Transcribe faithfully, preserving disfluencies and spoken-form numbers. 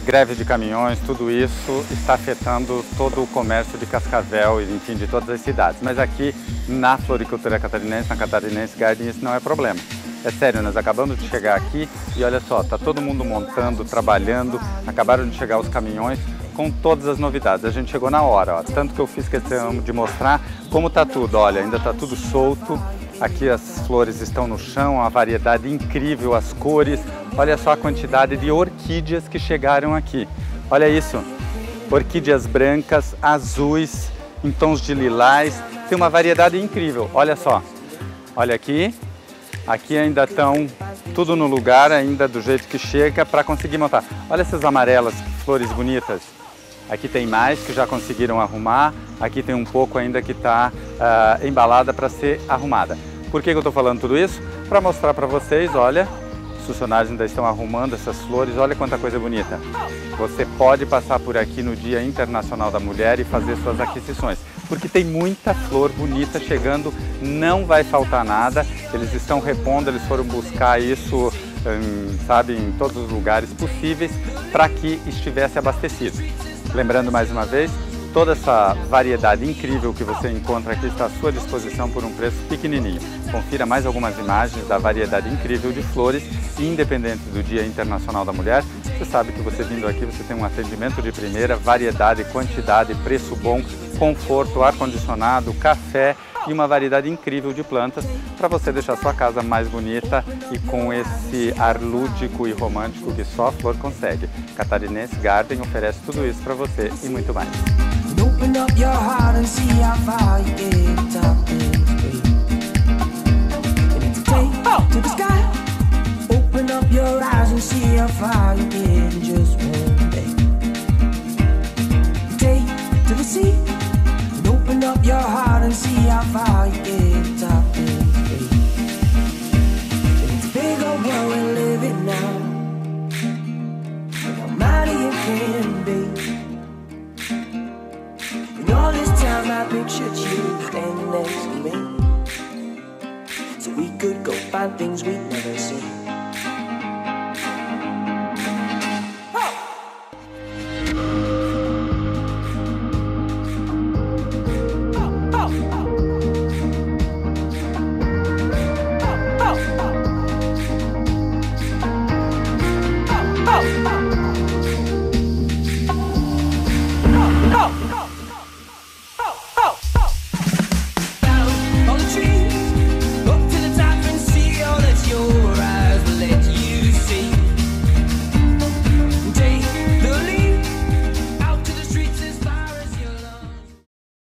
greve de caminhões, tudo isso está afetando todo o comércio de Cascavel e, enfim, de todas as cidades. Mas aqui na floricultura catarinense, na Catarinense Garden, isso não é problema. É sério, nós acabamos de chegar aqui e olha só, tá todo mundo montando, trabalhando, acabaram de chegar os caminhões com todas as novidades. A gente chegou na hora, ó, tanto que eu fiz questão de mostrar como tá tudo. Olha, ainda tá tudo solto. Aqui as flores estão no chão, uma variedade incrível, as cores. Olha só a quantidade de orquídeas que chegaram aqui. Olha isso, orquídeas brancas, azuis, em tons de lilás. Tem uma variedade incrível, olha só. Olha aqui, aqui ainda estão tudo no lugar, ainda do jeito que chega para conseguir montar. Olha essas amarelas, que flores bonitas. Aqui tem mais que já conseguiram arrumar, aqui tem um pouco ainda que está uh, embalada para ser arrumada. Por que, que eu estou falando tudo isso? Para mostrar para vocês, olha, os funcionários ainda estão arrumando essas flores, olha quanta coisa bonita. Você pode passar por aqui no Dia Internacional da Mulher e fazer suas aquisições, porque tem muita flor bonita chegando, não vai faltar nada, eles estão repondo, eles foram buscar isso, hum, sabe, em todos os lugares possíveis para que estivesse abastecido. Lembrando mais uma vez, toda essa variedade incrível que você encontra aqui está à sua disposição por um preço pequenininho. Confira mais algumas imagens da variedade incrível de flores e independente do Dia Internacional da Mulher, você sabe que você vindo aqui você tem um atendimento de primeira, variedade, quantidade, preço bom, conforto, ar-condicionado, café e uma variedade incrível de plantas para você deixar sua casa mais bonita e com esse ar lúdico e romântico que só a flor consegue. Catarinense Garden oferece tudo isso para você e muito mais. Open up your heart and see how far you get up to the sky. Open up your eyes and see how far you get in just one day. Take to the sea. And open up your heart and see how far you get up in it's a big old world we're living now. And how mighty it can be. All this time I pictured you standing next to me, so we could go find things we'd never seen.